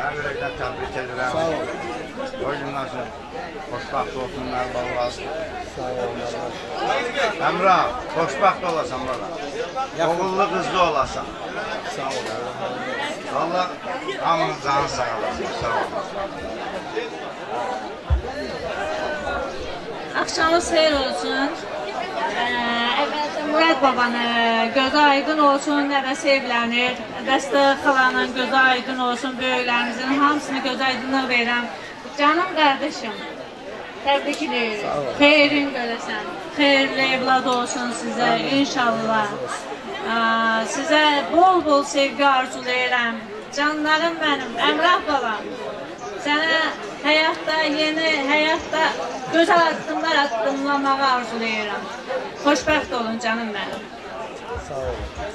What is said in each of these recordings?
Səni ürəkdən təbrik edirəm. Sağ ol. O gündən sonra xoşbaxt olsunlar, ballar. Sağ ol. Əmrah, xoşbaxt olasan bana. Oğullu qızlı olasan. Sağ ol. Allah hamının canı sağ olasın. Sağ ol. Axşamınız xeyir olsun. Əvvəlcə Murad babanı gözü aydın olsun, nədə sevlənir. Dəstə xalanın gözü aydın olsun, böyüklərimizin hamısını gözü aydınlıq verirəm. Canım qardaşım, təbrik edirik. Xeyrin görəsən, xeyirli evlad olsun sizə inşallah. Sizə bol-bol sevgi arzulayıram. Canlarım mənim, Əmrah babam. Sənə həyatda, yeni həyatda gözəl addımlar addımlamağı arzulayıram. Xoşbəxt olun canım mənim. Sağ ol.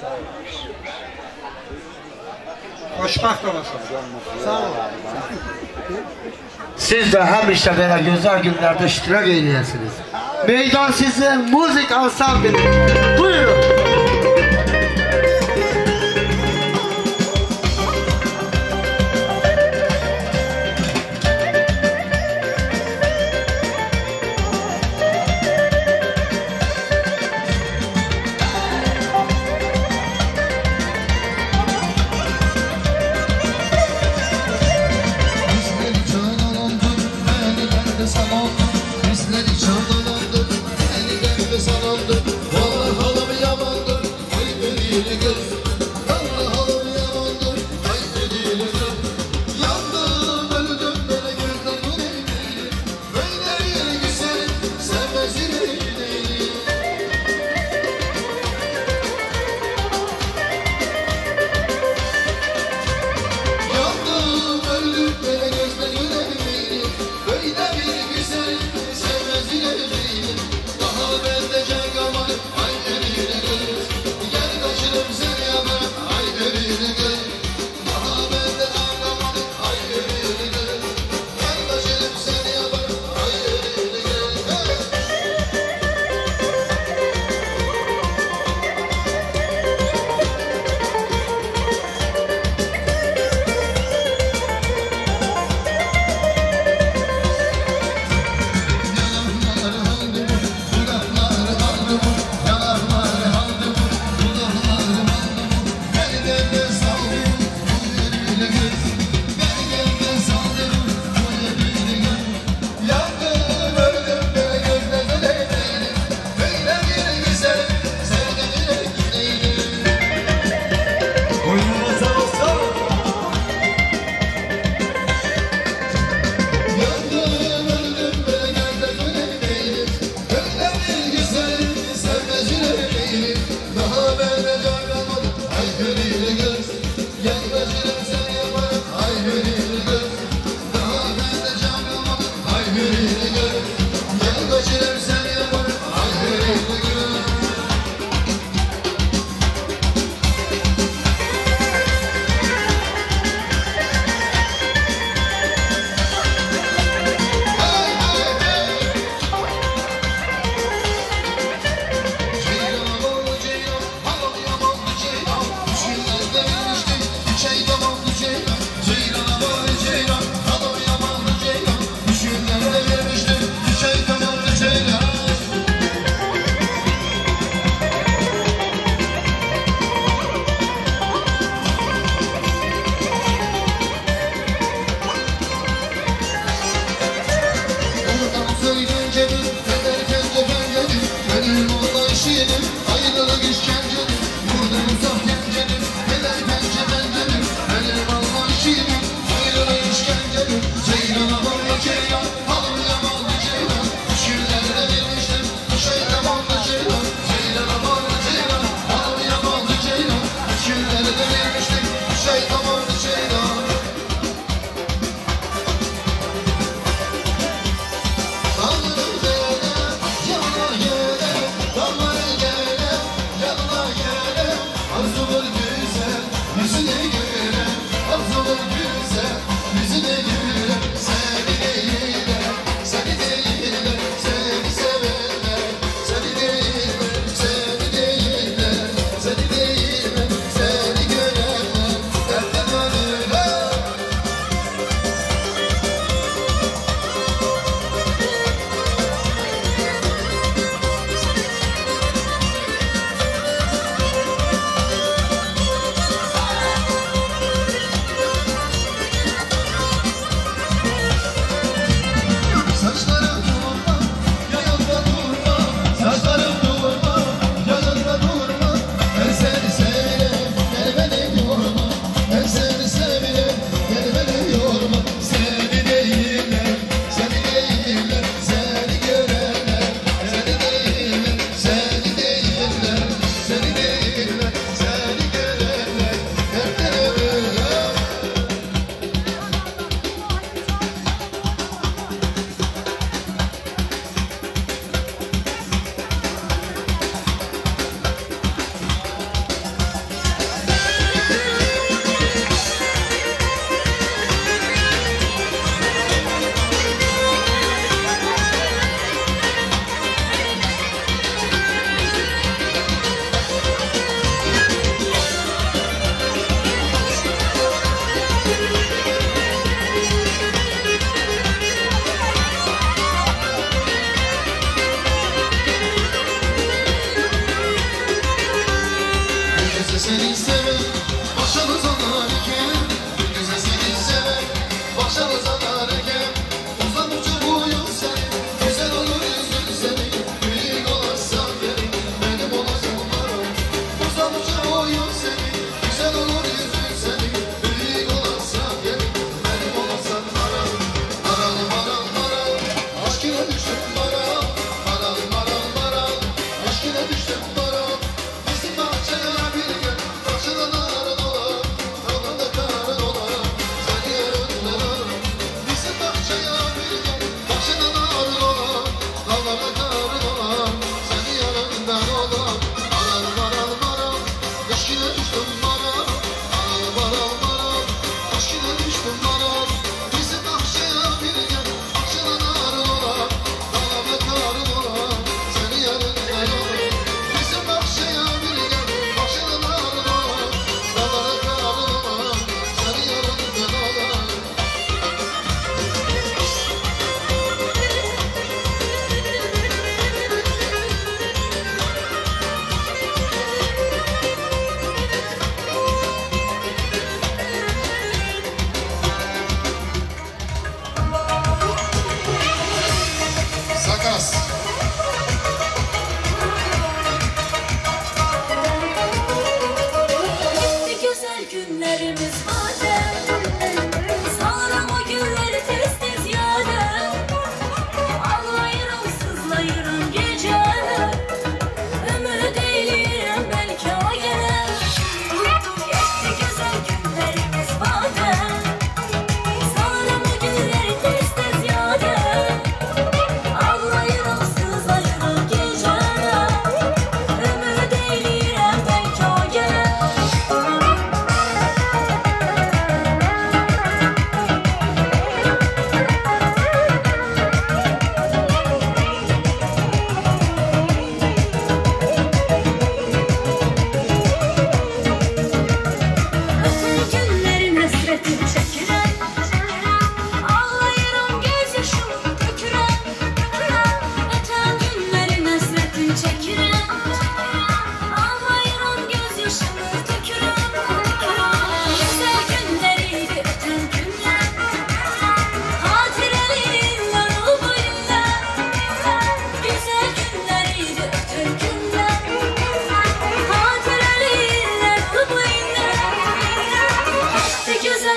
Xoşbaxt olasın. Sağ ol. Siz de həmişə belə gözəl günlərdə iştirak edəsiniz. Meydan sizin, müzik ansambli. Buyurun. Bizleri çağdalandı, eli geldi sanandı. Vallahi halam yaman.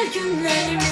günlerimi